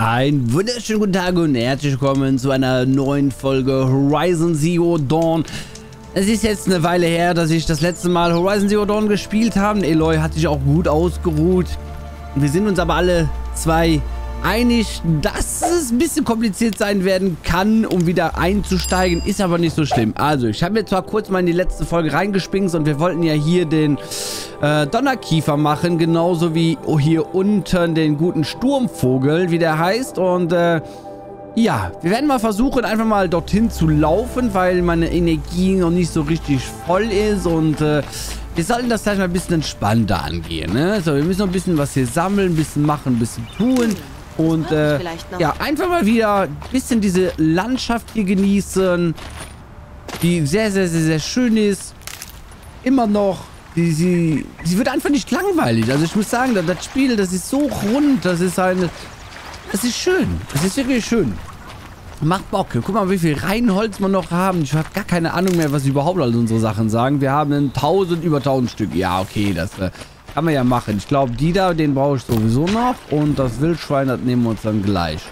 Einen wunderschönen guten Tag und herzlich willkommen zu einer neuen Folge Horizon Zero Dawn. Es ist jetzt eine Weile her, dass ich das letzte Mal Horizon Zero Dawn gespielt habe. Eloy hat sich auch gut ausgeruht. Wir sind uns aber alle zwei einig, dass es ein bisschen kompliziert sein werden kann, um wieder einzusteigen. Ist aber nicht so schlimm. Also, ich habe jetzt zwar kurz mal in die letzte Folge reingespinkt und wir wollten ja hier den Donnerkiefer machen, genauso wie hier unten den guten Sturmvogel, wie der heißt. Und ja, wir werden mal versuchen, einfach mal dorthin zu laufen, weil meine Energie noch nicht so richtig voll ist. Und wir sollten das gleich mal ein bisschen entspannter angehen, ne? So, wir müssen noch ein bisschen was hier sammeln, ein bisschen machen, ein bisschen tun. Und ja, einfach mal wieder ein bisschen diese Landschaft hier genießen, die sehr, sehr, sehr, sehr schön ist. Immer noch. Sie wird einfach nicht langweilig. Also ich muss sagen, das Spiel, das ist so rund, das ist schön. Das ist wirklich schön. Macht Bock. Guck mal, wie viel Reinholz wir noch haben. Ich habe gar keine Ahnung mehr, was überhaupt all unsere Sachen sagen. Wir haben über 1000 Stück. Ja, okay, das kann man ja machen. Ich glaube, den brauche ich sowieso noch. Und das Wildschwein, das nehmen wir uns dann gleich.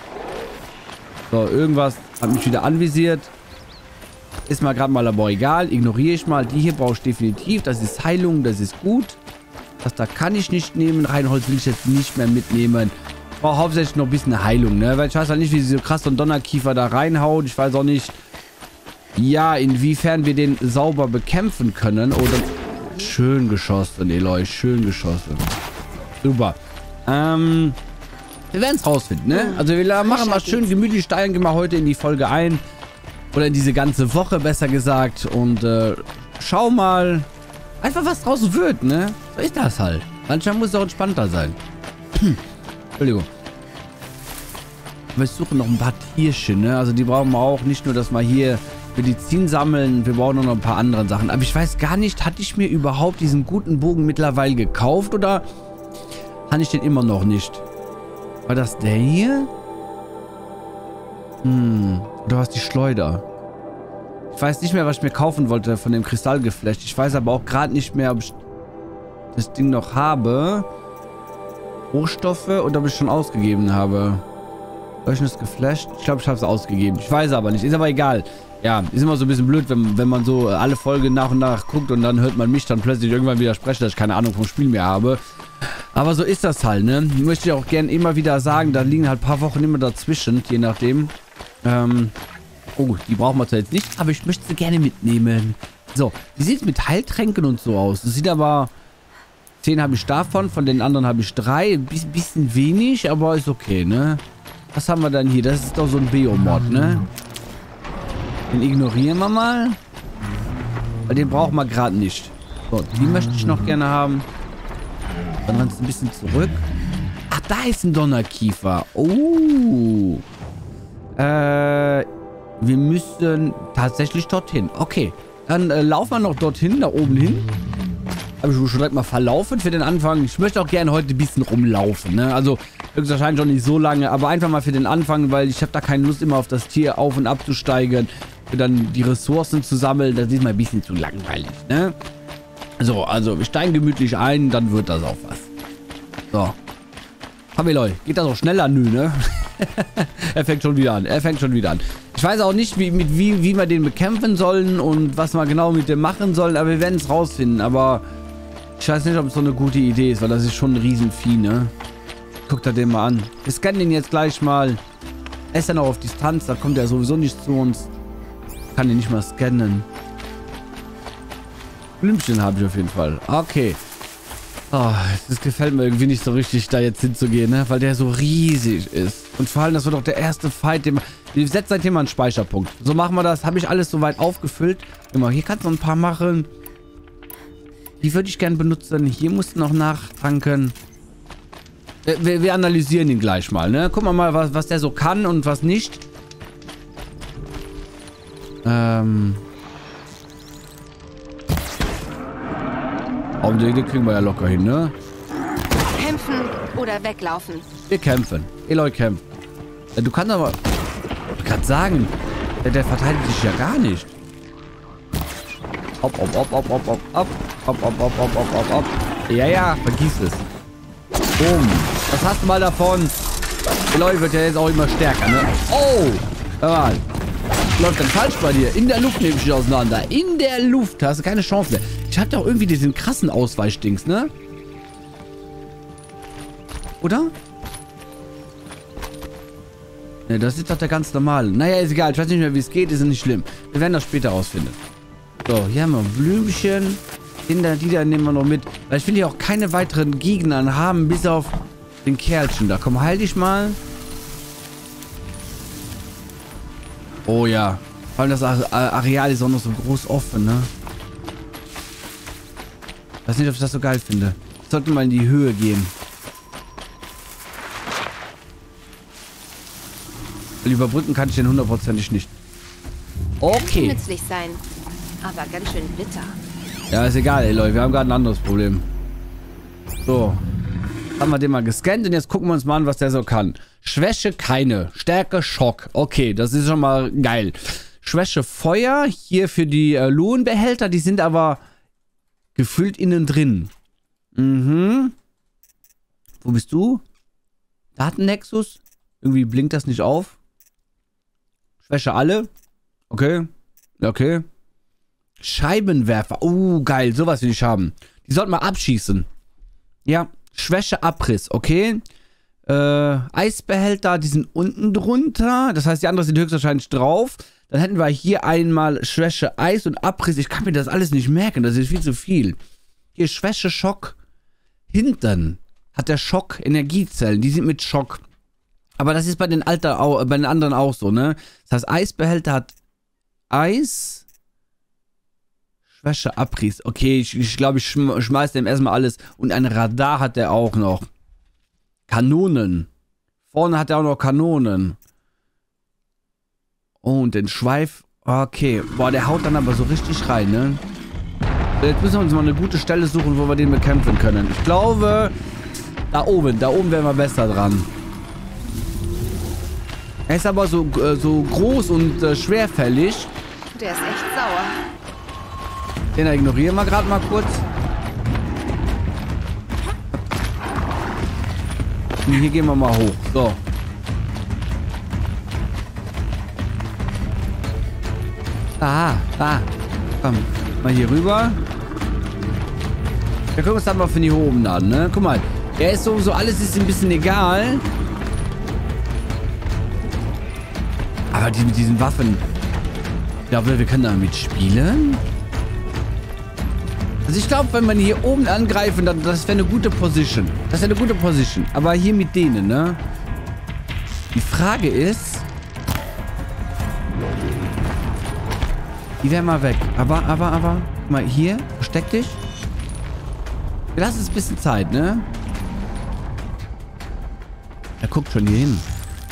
So, irgendwas hat mich wieder anvisiert. Ist mir gerade mal aber egal. Ignoriere ich mal. Die hier brauche ich definitiv. Das ist Heilung, das ist gut. Das da kann ich nicht nehmen. Reinholz will ich jetzt nicht mehr mitnehmen. Ich brauche hauptsächlich noch ein bisschen Heilung, ne? Weil ich weiß halt nicht, wie so krass so ein Donnerkiefer da reinhaut. Ich weiß auch nicht, ja, inwiefern wir den sauber bekämpfen können. Oder schön geschossen, Eloy. Schön geschossen. Super. Wir werden es rausfinden, ne? Also wir machen mal schön gemütlich, steigen wir heute in die Folge ein. Oder in diese ganze Woche, besser gesagt. Und schau mal einfach, was draus wird, ne? So ist das halt. Manchmal muss es auch entspannter sein. Entschuldigung. Aber ich suche noch ein paar Tierchen, ne? Also die brauchen wir auch. Nicht nur, dass wir hier Medizin sammeln. Wir brauchen noch ein paar andere Sachen. Aber ich weiß gar nicht, hatte ich mir überhaupt diesen guten Bogen mittlerweile gekauft? Oder habe ich den immer noch nicht? War das der hier? Oder was die Schleuder? Ich weiß nicht mehr, was ich mir kaufen wollte von dem Kristallgeflecht. Ich weiß aber auch gerade nicht mehr, ob ich das Ding noch habe. Rohstoffe oder ob ich schon ausgegeben habe. Habe ich das Geflecht? Ich glaube, ich habe es ausgegeben. Ich weiß aber nicht. Ist aber egal. Ja, ist immer so ein bisschen blöd, wenn man so alle Folgen nach und nach guckt und dann hört man mich dann plötzlich irgendwann widersprechen, dass ich keine Ahnung vom Spiel mehr habe. Aber so ist das halt, ne? Möchte ich auch gerne immer wieder sagen, da liegen halt ein paar Wochen immer dazwischen, je nachdem. Oh, die brauchen wir zwar jetzt nicht, aber ich möchte sie gerne mitnehmen. So, wie sieht es mit Heiltränken und so aus? Das sieht aber... 10 habe ich davon, von den anderen habe ich 3. Bisschen wenig, aber ist okay, ne? Was haben wir dann hier? Das ist doch so ein Biomod, ne? Den ignorieren wir mal. Weil den brauchen wir gerade nicht. So, die möchte ich noch gerne haben. Dann rennt es ein bisschen zurück. Ach, da ist ein Donnerkiefer. Oh. Wir müssen tatsächlich dorthin. Okay. Dann laufen wir noch dorthin, da oben hin. Habe ich schon direkt mal verlaufen für den Anfang. Ich möchte auch gerne heute ein bisschen rumlaufen, ne? Also, höchstwahrscheinlich schon nicht so lange, aber einfach mal für den Anfang, weil ich habe da keine Lust, immer auf das Tier auf- und abzusteigen. Für dann die Ressourcen zu sammeln, das ist mal ein bisschen zu langweilig, ne? So, also, wir steigen gemütlich ein, dann wird das auch was. So. Leute, geht das auch schneller? Nö, ne? Er fängt schon wieder an. Ich weiß auch nicht, wie wir den bekämpfen sollen und was wir genau mit dem machen sollen, aber wir werden es rausfinden. Aber ich weiß nicht, ob es so eine gute Idee ist, weil das ist schon ein Riesenvieh, ne? Guckt er den mal an. Wir scannen den jetzt gleich mal. Er ist ja noch auf Distanz, da kommt er sowieso nicht zu uns. Ich kann den nicht mal scannen. Blümchen habe ich auf jeden Fall. Okay. Oh, das gefällt mir irgendwie nicht so richtig, da jetzt hinzugehen, ne? Weil der so riesig ist. Und vor allem, das wird auch der erste Fight, den wir setzen seitdem mal einen Speicherpunkt. So machen wir das. Habe ich alles soweit aufgefüllt. Immer, hier kannst du noch ein paar machen. Die würde ich gerne benutzen. Hier musst du noch nachtanken. Wir analysieren ihn gleich mal, ne? Gucken wir mal, was der so kann und was nicht. Den kriegen wir ja locker hin, ne? Kämpfen oder weglaufen? Wir kämpfen. Eloy kämpft. Du kannst aber... Ich kann sagen, der verteidigt sich ja gar nicht. Hopp. Ja, vergiss es. Boom. Was hast du mal davon? Eloy wird ja jetzt auch immer stärker, ne? Oh! Hör mal. Läuft dann falsch bei dir. In der Luft nehme ich dich auseinander. In der Luft. Da hast du keine Chance mehr. Ich hatte auch irgendwie diesen krassen Ausweichdings, ne? Oder? Ne, das ist doch der ganz normale. Naja, ist egal. Ich weiß nicht mehr, wie es geht. Ist nicht schlimm. Wir werden das später rausfinden. So, hier haben wir Blümchen. Die da nehmen wir noch mit. Weil ich will hier auch keine weiteren Gegner haben, bis auf den Kerlchen da. Komm, heil dich mal. Oh ja. Vor allem das Areal ist auch noch so groß offen, ne? Ich weiß nicht, ob ich das so geil finde. Ich sollte mal in die Höhe gehen. Weil überbrücken kann ich den hundertprozentig nicht. Okay. Kann nützlich sein, aber ganz schön bitter. Ja, ist egal, ey, Leute. Wir haben gerade ein anderes Problem. So. Haben wir den mal gescannt und jetzt gucken wir uns mal an, was der so kann. Schwäche keine. Stärke Schock. Okay, das ist schon mal geil. Schwäche Feuer. Hier für die Lohnbehälter. Die sind aber gefüllt innen drin. Mhm. Wo bist du? Datennexus? Irgendwie blinkt das nicht auf. Schwäche alle. Okay. Okay. Scheibenwerfer. Oh, geil. Sowas will ich haben. Die sollten wir abschießen. Ja. Schwäche Abriss. Okay. Eisbehälter, die sind unten drunter. Das heißt, die anderen sind höchstwahrscheinlich drauf. Dann hätten wir hier einmal Schwäche Eis und Abriss. Ich kann mir das alles nicht merken. Das ist viel zu viel. Hier Schwäche Schock. Hinten hat der Schock Energiezellen. Die sind mit Schock. Aber das ist bei den anderen auch so, ne? Das heißt, Eisbehälter hat Eis. Schwäche Abriss. Okay, ich glaube, ich schmeiß dem erstmal alles. Und ein Radar hat der auch noch. Kanonen. Vorne hat er auch noch Kanonen. Oh, und den Schweif. Okay. Boah, der haut dann aber so richtig rein, ne? Jetzt müssen wir uns mal eine gute Stelle suchen, wo wir den bekämpfen können. Ich glaube, da oben wären wir besser dran. Er ist aber so groß und schwerfällig. Der ist echt sauer. Den ignorieren wir gerade mal kurz. Und hier gehen wir mal hoch. So. Ah. Komm, mal hier rüber. Wir gucken uns dann mal von hier oben an, ne? Guck mal. Er ist so alles ist ein bisschen egal. Aber die mit diesen Waffen. Ich glaube, wir können damit spielen. Also ich glaube, wenn man hier oben angreifen, dann das wäre eine gute Position. Das wäre eine gute Position. Aber hier mit denen, ne? Die Frage ist... Die wären mal weg. Aber... Guck mal, hier. Versteck dich. Wir lassen uns ein bisschen Zeit, ne? Er guckt schon hier hin.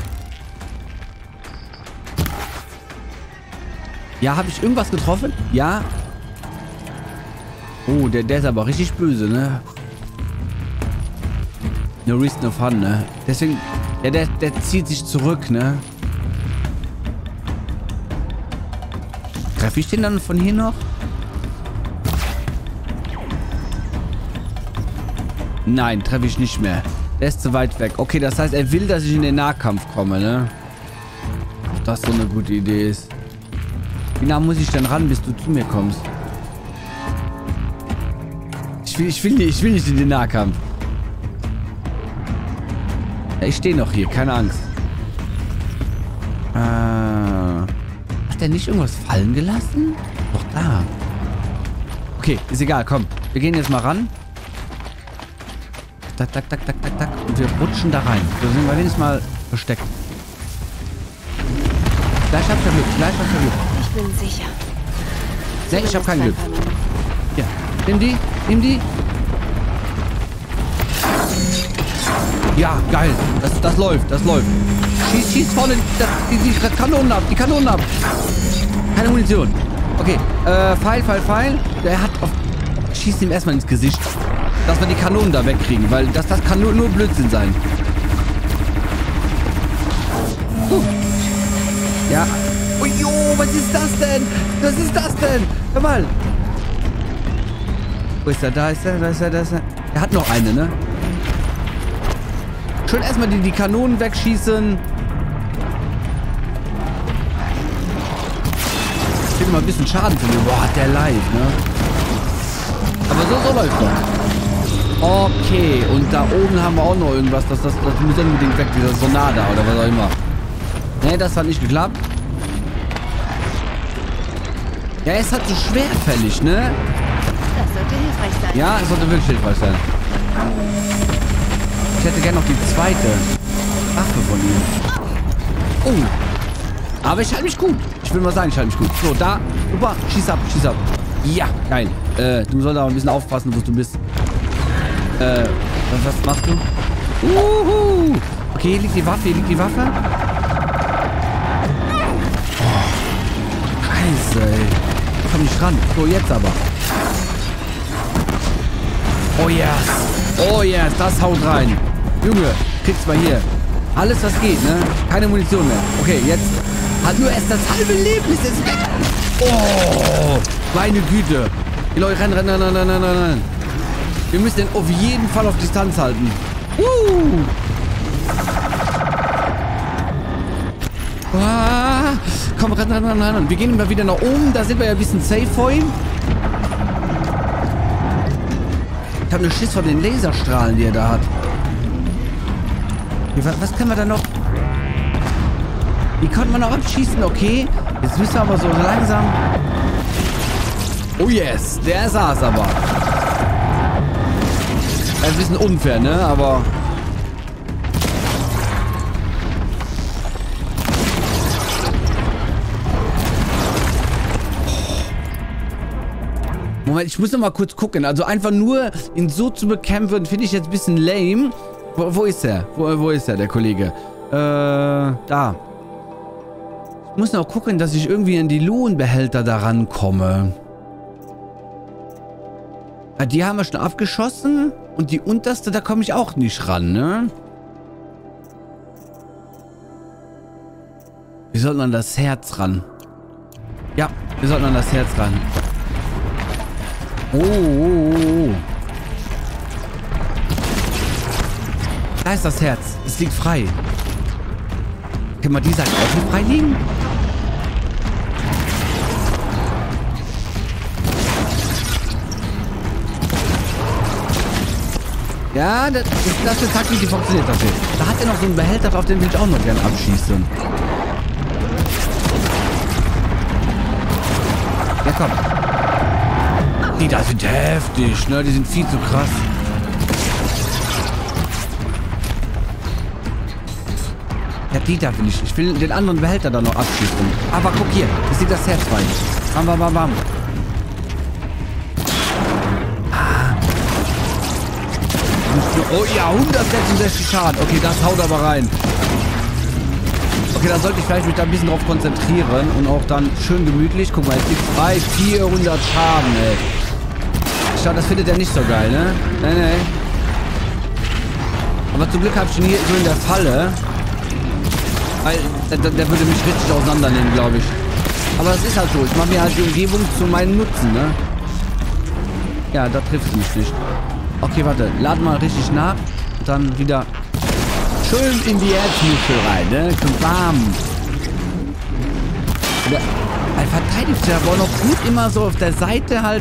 Ja, habe ich irgendwas getroffen? Ja. Oh, der ist aber richtig böse, ne? No risk, no fun, ne? Deswegen, der zieht sich zurück, ne? Treffe ich den dann von hier noch? Nein, treffe ich nicht mehr. Der ist zu weit weg. Okay, das heißt, er will, dass ich in den Nahkampf komme, ne? Ob das so eine gute Idee ist. Wie nah muss ich denn ran, bis du zu mir kommst? Ich will nicht in den Nahkampf. Ja, ich stehe noch hier, keine Angst. Hat der nicht irgendwas fallen gelassen? Doch da. Okay, ist egal, komm. Wir gehen jetzt mal ran. Tak. Und wir rutschen da rein. So sind wir wenigstens mal versteckt. Gleich habt ihr Glück, Ich bin sicher. Nee, ich hab kein Glück. Ja, nimm die. Ja, geil. Das läuft. Schieß vorne die Kanonen ab. Keine Munition. Okay, Pfeil. Der hat auf... Schießt ihm erstmal ins Gesicht. Dass wir die Kanonen da wegkriegen, weil das kann nur Blödsinn sein. Ja. Oh jo, was ist das denn? Hör mal. Wo ist er? Da ist er. Er hat noch eine, ne? Schön erstmal die Kanonen wegschießen. Ich will mal ein bisschen Schaden von mir. Boah, hat der leid, ne? Aber so läuft doch. Okay, und da oben haben wir auch noch irgendwas. Das muss unbedingt weg, dieser Sonada oder was auch immer. Ne, das hat nicht geklappt. Ja, es hat so schwerfällig, ne? Das sollte hilfreich sein. Ja, es sollte wirklich hilfreich sein. Ich hätte gerne noch die zweite Waffe von ihm. Oh. Aber ich halte mich gut. Ich will mal sagen, ich halte mich gut. So, da. Super. Schieß ab, schieß ab. Ja, geil. Du sollst auch ein bisschen aufpassen, wo du bist. Was machst du? Okay, hier liegt die Waffe, hier liegt die Waffe. Oh, Scheiße, ey. Ich komm nicht ran. So, jetzt aber. Oh yes. Oh yes, das haut rein. Junge, kriegst mal hier. Alles, was geht, ne? Keine Munition mehr. Okay, jetzt hat nur erst das halbe Leben. Ist jetzt weg. Oh, meine Güte. Die Leute, rennen. Wir müssen den auf jeden Fall auf Distanz halten. Komm, rennen. Wir gehen immer wieder nach oben. Da sind wir ja ein bisschen safe vor ihm. Ich habe eine Schiss vor den Laserstrahlen, die er da hat. Was können wir da noch? Die konnte man noch abschießen, okay. Jetzt müssen wir aber so langsam... Oh yes, der saß aber. Ein bisschen unfair, ne? Aber... Moment, ich muss noch mal kurz gucken. Also einfach nur ihn so zu bekämpfen, finde ich jetzt ein bisschen lame. Wo ist er? Wo ist er, der Kollege? Da. Ich muss noch gucken, dass ich irgendwie in die Lohnbehälter da rankomme. Die haben wir schon abgeschossen. Und die unterste, da komme ich auch nicht ran, ne? Wir sollten an das Herz ran. Ja, wir sollten an das Herz ran. Oh. Da ist das Herz. Es liegt frei. Kann man die Seite auch nicht frei liegen? Ja, das ist eine Taktik, die funktioniert dafür. Da hat er noch so einen Behälter drauf, den will ich auch noch gerne abschießen. Ja, komm. Die da sind heftig, ne? Die sind viel zu krass. Ja, die da will ich. Ich will den anderen Behälter da noch abschießen. Aber guck hier, es liegt das Herz rein. Bam. Oh ja, 166 Schaden. Okay, das haut aber rein. Okay, da sollte ich vielleicht mich da ein bisschen drauf konzentrieren und auch dann schön gemütlich. Guck mal, jetzt liegt frei. 400 Schaden, ey. Ich glaube, das findet er nicht so geil, ne? Nee. Aber zum Glück habe ich ihn hier so in der Falle. Weil der würde mich richtig auseinandernehmen, glaube ich. Aber das ist halt so. Ich mache mir halt die Umgebung zu meinem Nutzen, ne? Ja, da trifft es mich nicht. Okay, warte. Laden mal richtig nach. Und dann wieder schön in die Erzmuschel rein, ne? Bam. Er verteidigt sich aber auch noch gut immer so auf der Seite halt.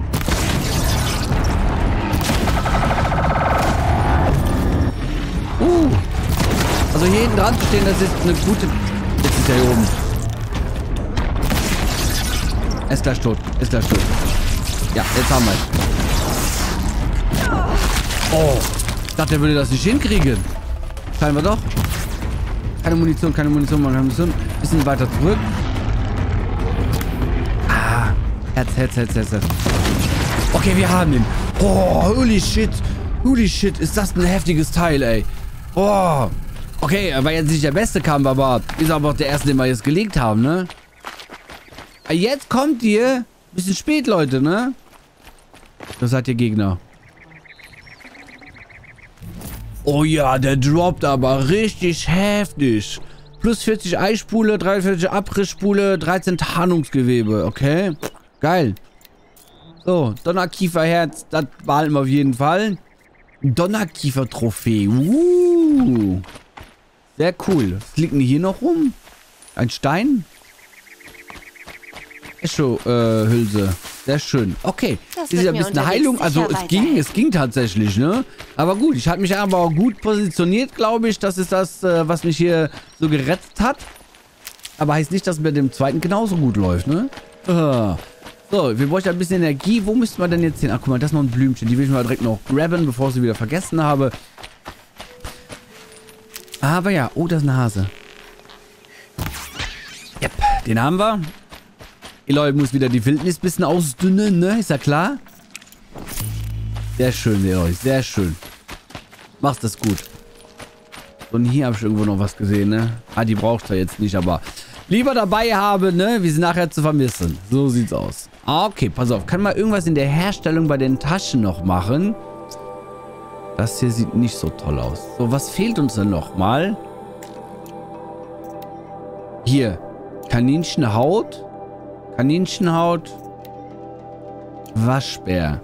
Also hier hinten dran zu stehen, das ist eine gute... Jetzt ist er hier oben. Er ist gleich tot. Ja, jetzt haben wir es. Oh, ich dachte, er würde das nicht hinkriegen. Scheinbar doch. Keine Munition. Bisschen weiter zurück. Ah, Herz. Okay, wir haben ihn. Oh, holy shit, ist das ein heftiges Teil, ey. Oh. Okay, er war jetzt nicht der beste Kampf, aber ist aber auch der erste, den wir jetzt gelegt haben, ne? Jetzt kommt ihr. Bisschen spät, Leute, ne? Das seid ihr Gegner. Oh ja, der droppt aber richtig heftig. Plus 40 Eispule, 43 Abrissspule, 13 Tarnungsgewebe, okay? Geil. So, Donnerkieferherz, das behalten wir auf jeden Fall. Donnerkiefer-Trophäe. Sehr cool. Was liegt denn hier noch rum? Ein Stein? Echo-Hülse. Sehr schön. Okay. Das ist ja ein bisschen Heilung. Also es ging tatsächlich, ne? Aber gut, ich hatte mich aber auch gut positioniert, glaube ich. Das ist das, was mich hier so gerettet hat. Aber heißt nicht, dass es mit dem zweiten genauso gut läuft, ne? So, wir bräuchten ein bisschen Energie. Wo müssten wir denn jetzt hin? Ach, guck mal, das ist noch ein Blümchen. Die will ich mal direkt noch grabben, bevor ich sie wieder vergessen habe. Aber ja. Oh, das ist ein Hase. Yep, den haben wir. Eloy muss wieder die Wildnis ein bisschen ausdünnen, ne? Ist ja klar? Sehr schön, Eloy. Sehr schön. Machst das gut. Und hier habe ich irgendwo noch was gesehen, ne? Ah, die braucht er jetzt nicht, aber lieber dabei haben, ne? Wie sie nachher zu vermissen. So sieht's aus. Okay, pass auf. Kann man irgendwas in der Herstellung bei den Taschen noch machen? Das hier sieht nicht so toll aus. So, was fehlt uns denn noch mal? Hier. Kaninchenhaut. Kaninchenhaut. Waschbär.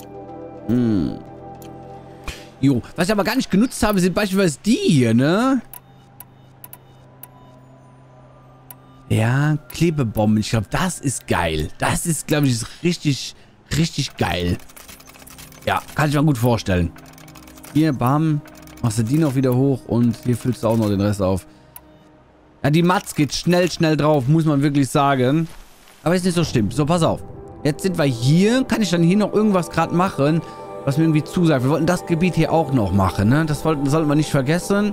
Jo, was ich aber gar nicht genutzt habe, sind beispielsweise die hier, ne? Ja, Klebebomben. Ich glaube, das ist geil. Das ist, glaube ich, richtig, richtig geil. Ja, kann ich mir gut vorstellen. Hier, bam. Machst du die noch wieder hoch und hier füllst du auch noch den Rest auf. Ja, die Matz geht schnell, schnell drauf, muss man wirklich sagen. Aber ist nicht so schlimm. So, pass auf. Jetzt sind wir hier. Kann ich dann hier noch irgendwas gerade machen, was mir irgendwie zusagt? Wir wollten das Gebiet hier auch noch machen, ne? Das sollten wir nicht vergessen.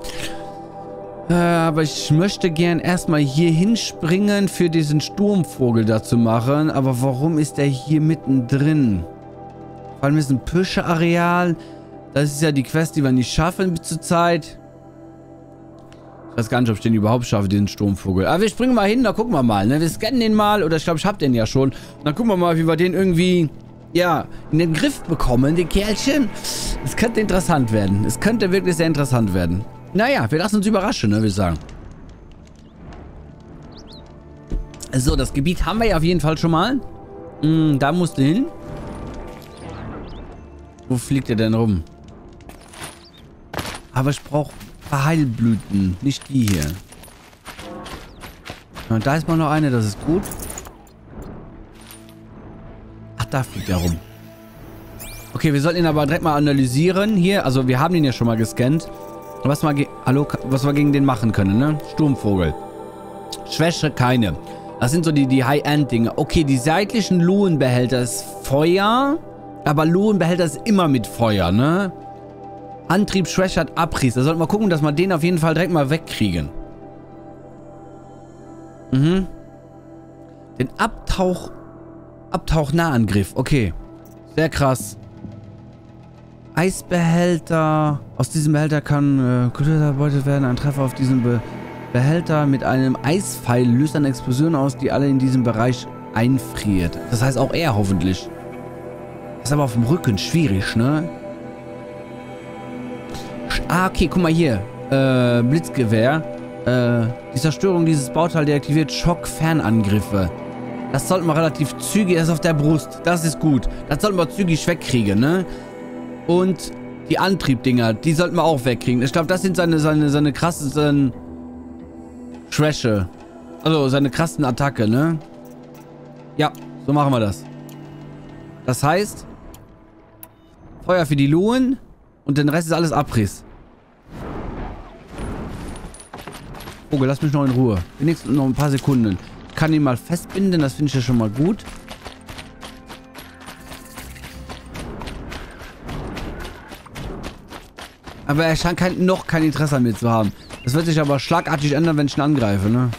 Aber ich möchte gern erstmal hier hinspringen, für diesen Sturmvogel da zu machen. Aber warum ist der hier mittendrin? Vor allem ist ein Pische-Areal. Das ist ja die Quest, die wir nicht schaffen bis zur Zeit. Ich weiß gar nicht, ob ich den überhaupt schaffe, diesen Sturmvogel. Aber wir springen mal hin, da gucken wir mal, ne? Wir scannen den mal. Oder ich glaube, ich habe den ja schon. Und dann gucken wir mal, wie wir den irgendwie, ja, in den Griff bekommen, den Kerlchen. Es könnte interessant werden. Es könnte wirklich sehr interessant werden. Naja, wir lassen uns überraschen, ne, würde ich sagen. So, das Gebiet haben wir ja auf jeden Fall schon mal. Da musst du hin. Wo fliegt er denn rum? Aber ich brauche Heilblüten, nicht die hier. Und da ist mal noch eine, das ist gut. Ach, da fliegt er rum. Okay, wir sollten ihn aber direkt mal analysieren. Hier, also wir haben ihn ja schon mal gescannt. Was wir gegen den machen können, ne? Sturmvogel. Schwäche keine. Das sind so die High-End-Dinge. Okay, die seitlichen Lohenbehälter ist Feuer. Aber Lohenbehälter ist immer mit Feuer, ne? Antrieb schwächert Abriss. Da sollten wir gucken, dass wir den auf jeden Fall direkt mal wegkriegen. Den Abtauch-Nahangriff. Okay. Sehr krass. Eisbehälter. Aus diesem Behälter kann erbeutet werden. Ein Treffer auf diesen Behälter mit einem Eispfeil löst eine Explosion aus, die alle in diesem Bereich einfriert. Das heißt auch er hoffentlich. Das ist aber auf dem Rücken schwierig, ne? Ah, okay, guck mal hier. Blitzgewehr. Die Zerstörung dieses Bauteils deaktiviert Schock-Fernangriffe. Das sollten wir relativ zügig. Das ist auf der Brust. Das ist gut. Das sollten wir zügig wegkriegen, ne? Und die Antriebdinger, die sollten wir auch wegkriegen. Ich glaube, das sind seine krassen Schwäche. Also seine krassen Attacke, ne? Ja, so machen wir das. Das heißt, Feuer für die Lohen und den Rest ist alles Abriss. Vogel, lass mich noch in Ruhe. Wenigstens noch ein paar Sekunden. Ich kann ihn mal festbinden, das finde ich ja schon mal gut. Aber er scheint noch kein Interesse an mir zu haben. Das wird sich aber schlagartig ändern, wenn ich ihn angreife, ne?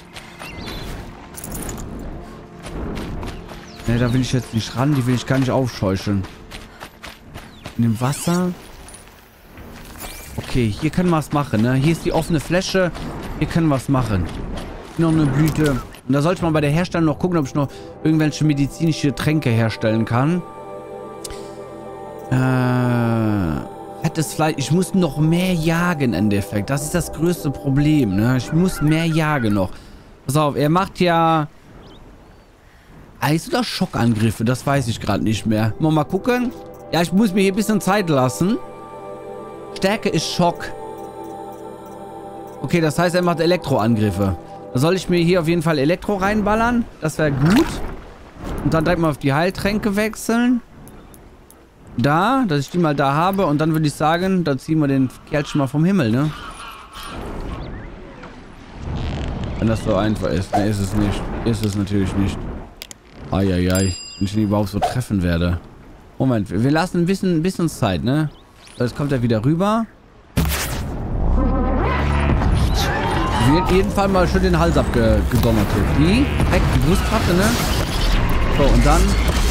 Ne, da will ich jetzt nicht ran. Die will ich gar nicht aufscheuchen. In dem Wasser. Okay, hier können wir was machen, ne? Hier ist die offene Fläche. Hier können wir was machen. Noch eine Blüte. Und da sollte man bei der Herstellung noch gucken, ob ich noch irgendwelche medizinische Tränke herstellen kann. Fettes Fleisch. Ich muss noch mehr jagen, im Endeffekt. Das ist das größte Problem, ne? Ich muss mehr jagen noch. Pass auf, er macht ja Eis- oder Schockangriffe. Das weiß ich gerade nicht mehr. Mal gucken. Ja, ich muss mir hier ein bisschen Zeit lassen. Stärke ist Schock. Okay, das heißt, er macht Elektroangriffe. Da soll ich mir hier auf jeden Fall Elektro reinballern. Das wäre gut. Und dann direkt mal auf die Heiltränke wechseln. Da, dass ich die mal da habe. Und dann würde ich sagen, da ziehen wir den Kerl schon mal vom Himmel, ne? Wenn das so einfach ist. Ne, ist es nicht. Ist es natürlich nicht. Eieiei. Wenn ich ihn überhaupt so treffen werde. Moment, wir lassen ein bisschen Zeit, ne? Jetzt kommt er wieder rüber. Wird jeden Fall mal schön den Hals abgedonnert. Die Brustplatte, ne? So, und dann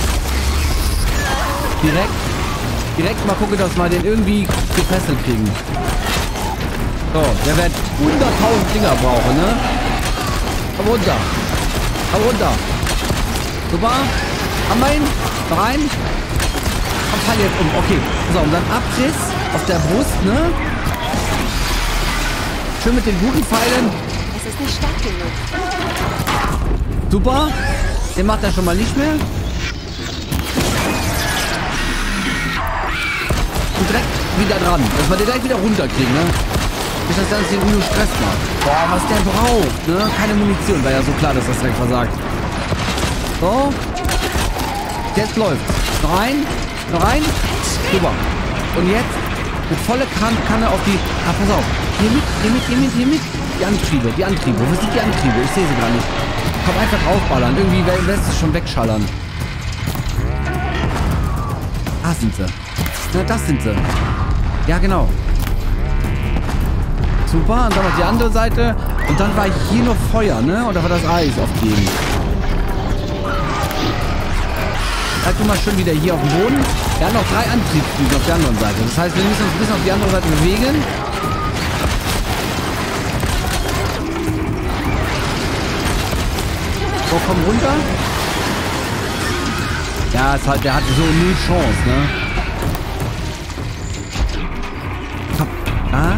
direkt mal gucken, dass wir den irgendwie gefesselt kriegen. So, der wird 100.000 Dinger brauchen, ne? Komm runter. Komm runter. Super. Haben wir ihn? Noch einen? Komm, fall jetzt um. Okay. So, und dann Abriss auf der Brust, ne? Schön mit den guten Pfeilen. Es ist nicht stark genug. Super. Den macht er schon mal nicht mehr. Und direkt wieder dran. Dass wir den direkt wieder runterkriegen, ne? Bis das Ganze nur Stress macht. Boah, was der braucht, ne? Keine Munition. War ja so klar, dass das direkt versagt. So. Jetzt läuft. Noch ein. Noch ein. Super. Und jetzt mit volle Kanne auf die... Ah, pass auf. Hier mit. Die Antriebe. Wo sind die Antriebe? Ich sehe sie gar nicht. Komm, einfach draufballern. Irgendwie lässt es schon wegschallern. Ah, sind sie. Na, das sind sie. Ja, genau. Super. Und dann noch die andere Seite. Und dann war hier noch Feuer, ne? Und da war das Eis auf dem. Halt du mal schön wieder hier auf dem Boden. Wir haben noch 3 Antriebsdüsen auf der anderen Seite. Das heißt, wir müssen uns ein bisschen auf die andere Seite bewegen. So, komm runter. Ja, ist halt, der hatte so null Chance, ne? Komm. Da.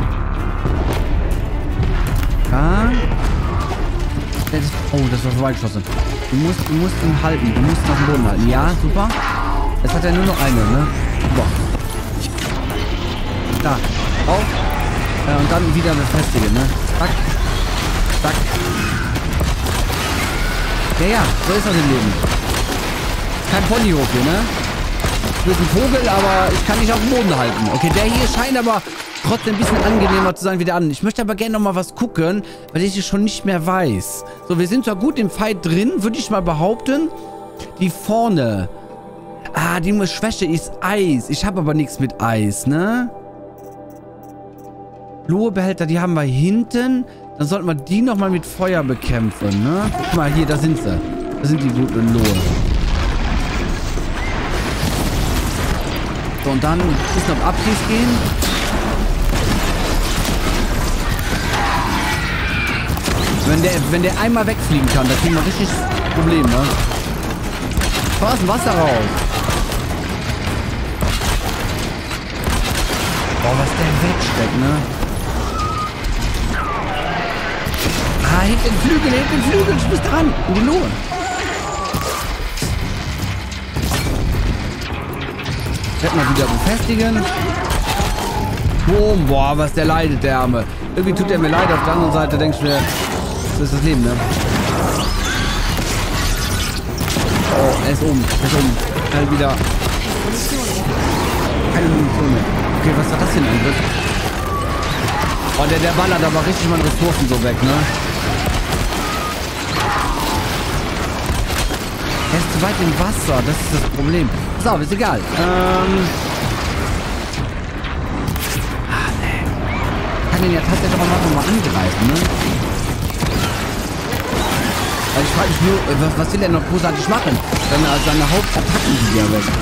Oh, das war vorbeigeschossen. Du musst ihn halten. Du musst ihn auf dem Boden halten. Ja, super. Jetzt hat er nur noch eine, ne? Super. Da. Auf. Und dann wieder befestigen, ne? Zack. Zack. Ja, so ist das im Leben. Kein Ponyhof hier, ne? Ich bin ein Vogel, aber ich kann nicht auf dem Boden halten. Okay, der hier scheint aber trotzdem ein bisschen angenehmer zu sein wie der andere. Ich möchte aber gerne noch mal was gucken, weil ich es schon nicht mehr weiß. So, wir sind zwar gut im Fight drin, würde ich mal behaupten. Die vorne. Ah, die Schwäche ist Eis. Ich habe aber nichts mit Eis, ne? Lohbehälter, die haben wir hinten. Dann sollten wir die nochmal mit Feuer bekämpfen, ne? Guck mal, hier, da sind sie. Da sind die guten Lohe. So, und dann ein bisschen auf Abriss gehen. Wenn der einmal wegfliegen kann, da kriegen wir richtig Problem, ne? Was? Wasser raus. Boah, was der wegsteckt, ne? Ah, hebt den Flügel, ich bin dran. Und die Lohe. Werd mal wieder befestigen. Boom, boah, was der leidet, der Arme. Irgendwie tut der mir leid. Auf der anderen Seite denkst du mir, das ist das Leben, ne? Oh, er ist um. Schnell wieder. Keine Munition mehr. Okay, was war das denn Angriff? Oh, der ballert aber richtig mal Ressourcen so weg, ne? Er ist zu weit im Wasser, das ist das Problem. Pass auf, ist egal. Nee. Kann den ja tatsächlich auch mal angreifen, ne? Also ich frage mich nur, was will er noch großartig machen? Seine Hauptattacken sind ja weg.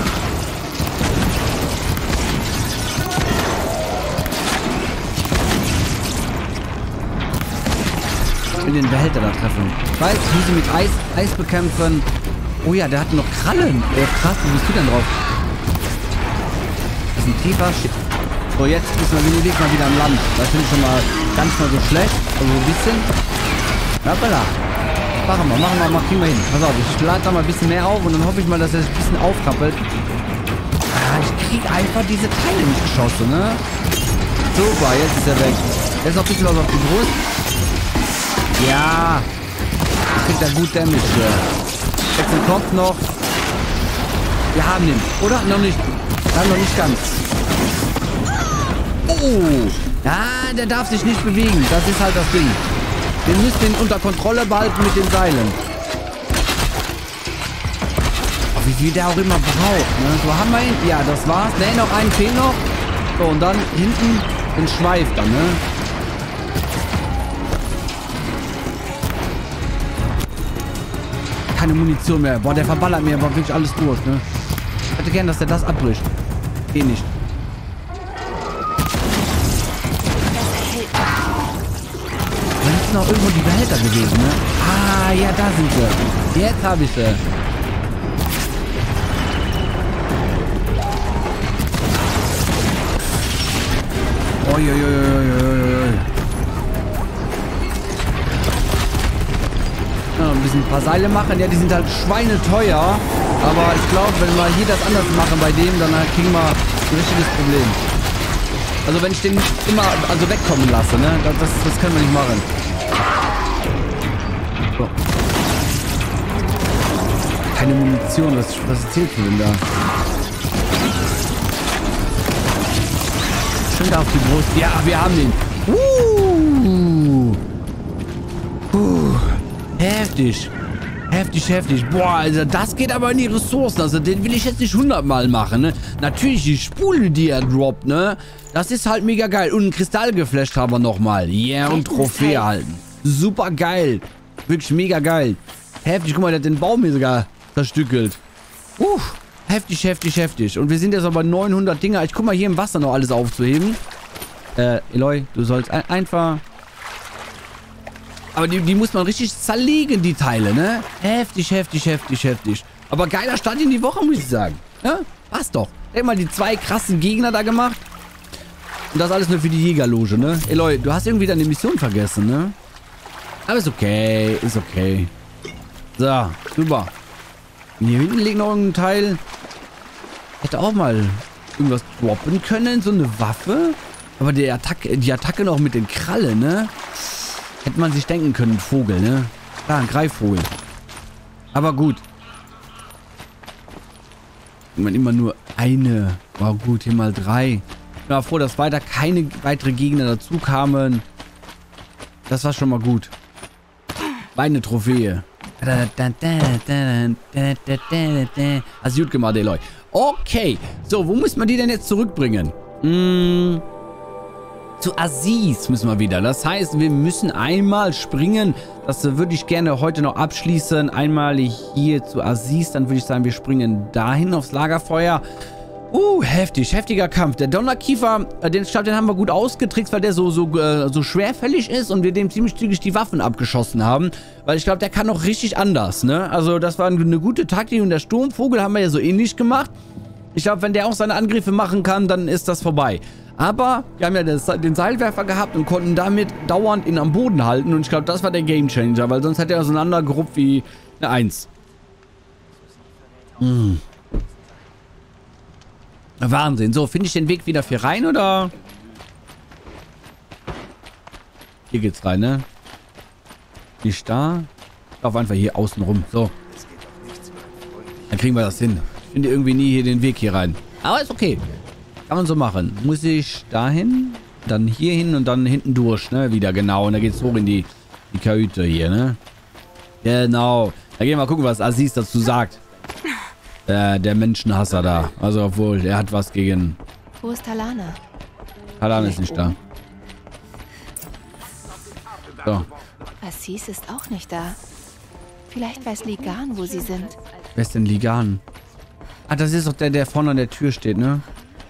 Ich will den Behälter da treffen. Ich weiß, ich muss ihn mit Eis bekämpfen. Oh ja, der hat noch Krallen. Krass, wo bist du denn drauf? Das ist ein tiefer Shit. So, jetzt müssen wir den Weg mal wieder an Land. Das finde ich schon mal ganz mal so schlecht. Also ein bisschen. Hoppala. Machen wir, kriegen wir hin. Pass auf, ich lade da mal ein bisschen mehr auf und dann hoffe ich mal, dass er sich ein bisschen aufkappelt. Ah, ich krieg einfach diese Teile nicht geschossen, ne? Super, jetzt ist er weg. Jetzt noch ein bisschen was auf die Brust. Ja. Kriegt er gut Damage. Jetzt den Kopf noch. Wir haben ihn. Oder? Noch nicht. Nein, noch nicht ganz. Oh. Ja, der darf sich nicht bewegen. Das ist halt das Ding. Wir müssen ihn unter Kontrolle behalten mit den Seilen. Oh, wie viel der auch immer braucht. Ne? So haben wir ihn. Ja, das war's. Ne, noch einen fehlt noch. So, und dann hinten den Schweif dann, ne? Keine Munition mehr. Boah, der verballert mir aber wirklich alles durch, ne? Ich hätte gern, dass der das abbricht. Geht nicht. Da hinten noch irgendwo die Behälter gewesen, ne? Ah, ja, da sind sie. Jetzt habe ich sie. Uiuiuiuiui. Ja, ein paar Seile machen. Ja, die sind halt schweineteuer. Aber ich glaube, wenn wir hier das anders machen bei dem, dann kriegen wir ein richtiges Problem. Also wenn ich den immer wegkommen lasse, ne? Das können wir nicht machen. So. Keine Munition. Was erzählst du denn da? Schön da auf die Brust. Ja, wir haben ihn. Heftig. Heftig. Boah, also das geht aber in die Ressourcen. Also den will ich jetzt nicht 100-mal machen, ne? Natürlich die Spule, die er droppt, ne? Das ist halt mega geil. Und ein Kristall geflasht haben wir nochmal. Yeah, und Trophäe erhalten. Super geil. Wirklich mega geil. Heftig. Guck mal, der hat den Baum hier sogar zerstückelt. Heftig. Und wir sind jetzt aber 900 Dinger. Ich guck mal hier im Wasser noch alles aufzuheben. Eloy, du sollst einfach... Aber die muss man richtig zerlegen, die Teile, ne? Heftig. Aber geiler Start in die Woche, muss ich sagen. Ja? Passt doch. Denk mal, die 2 krassen Gegner da gemacht. Und das alles nur für die Jägerloge, ne? Eloy, du hast irgendwie deine Mission vergessen, ne? Aber ist okay. So, super. Und hier hinten liegt noch ein Teil. Hätte auch mal irgendwas droppen können, so eine Waffe. Aber die Attacke noch mit den Krallen, ne? Hätte man sich denken können, ein Vogel, ne? Klar, ein Greifvogel. Aber gut. Man immer nur eine. War gut, hier mal 3. Ich war froh, dass keine weitere Gegner dazu kamen. Das war schon mal gut. Eine Trophäe. Also gut gemacht, Eloy. Okay. So, wo muss man die denn jetzt zurückbringen? Zu Aziz müssen wir wieder. Das heißt, wir müssen einmal springen. Das würde ich gerne heute noch abschließen. Einmal hier zu Aziz. Dann würde ich sagen, wir springen dahin aufs Lagerfeuer. Heftiger Kampf. Der Donnerkiefer, den haben wir gut ausgetrickst, weil der so schwerfällig ist und wir dem ziemlich zügig die Waffen abgeschossen haben. Weil ich glaube, der kann noch richtig anders, ne? Also das war eine gute Taktik und der Sturmvogel haben wir ja so ähnlich gemacht. Ich glaube, wenn der auch seine Angriffe machen kann, dann ist das vorbei. Aber wir haben ja den Seilwerfer gehabt und konnten damit dauernd ihn am Boden halten. Und ich glaube, das war der Gamechanger, weil sonst hätte er auseinandergerupft wie eine 1. Wahnsinn. So, finde ich den Weg wieder für rein, oder? Hier geht's rein, ne? Nicht da. Ich laufe einfach hier außen rum. So. Dann kriegen wir das hin. Ich finde irgendwie nie hier den Weg hier rein. Aber ist okay. Kann man so machen. Muss ich dahin, dann hier hin und dann hinten durch, ne? Wieder, genau. Und dann geht's hoch in die Kajüte hier, ne? Genau. Da gehen wir mal gucken, was Aziz dazu sagt. Der Menschenhasser da. Also, obwohl, er hat was gegen... Wo ist Talana? Talana ist nicht da. So. Aziz ist auch nicht da. Vielleicht weiß Ligan, wo sie sind. Wer ist denn Ligan? Ah, das ist doch der vorne an der Tür steht, ne?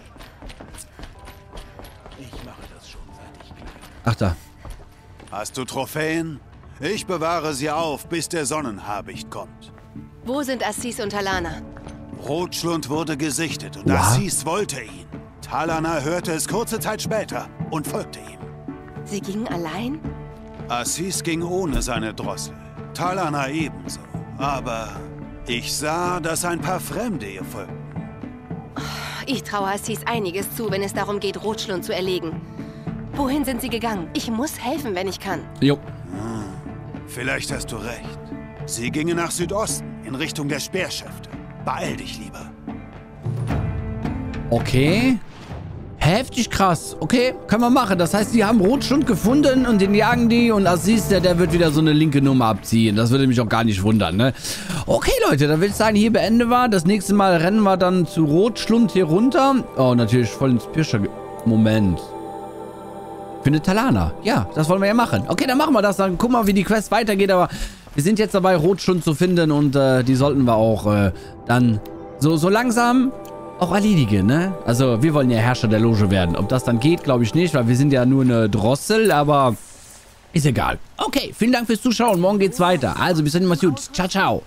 Ach, da. Hast du Trophäen? Ich bewahre sie auf, bis der Sonnenhabicht kommt. Wo sind Aziz und Talana? Rotschlund wurde gesichtet und Wow. Aziz wollte ihn. Talana hörte es kurze Zeit später und folgte ihm. Sie gingen allein? Aziz ging ohne seine Drossel. Talana ebenso. Aber ich sah, dass ein paar Fremde ihr folgten. Ich traue Assis einiges zu, wenn es darum geht, Rotschlund zu erlegen. Wohin sind sie gegangen? Ich muss helfen, wenn ich kann. Jo. Vielleicht hast du recht. Sie gingen nach Südosten, in Richtung der Speerschäfte. Beeil dich lieber. Okay. Heftig krass. Okay, können wir machen. Das heißt, die haben Rotschlund gefunden und den jagen die und Assis, der wird wieder so eine linke Nummer abziehen. Das würde mich auch gar nicht wundern, ne? Okay, Leute, dann würde ich sagen, hier beenden wir. Das nächste Mal rennen wir dann zu Rotschlund hier runter. Oh, natürlich voll ins Pirscher. Moment. Findet Talana. Ja, das wollen wir ja machen. Okay, dann machen wir das. Dann gucken wir, wie die Quest weitergeht. Aber wir sind jetzt dabei, Rotschlund zu finden und die sollten wir auch dann so langsam auch erledigen, ne? Also, wir wollen ja Herrscher der Loge werden. Ob das dann geht, glaube ich nicht, weil wir sind ja nur eine Drossel, aber ist egal. Okay, vielen Dank fürs Zuschauen. Morgen geht's weiter. Also, bis dann, macht's gut. Ciao, ciao.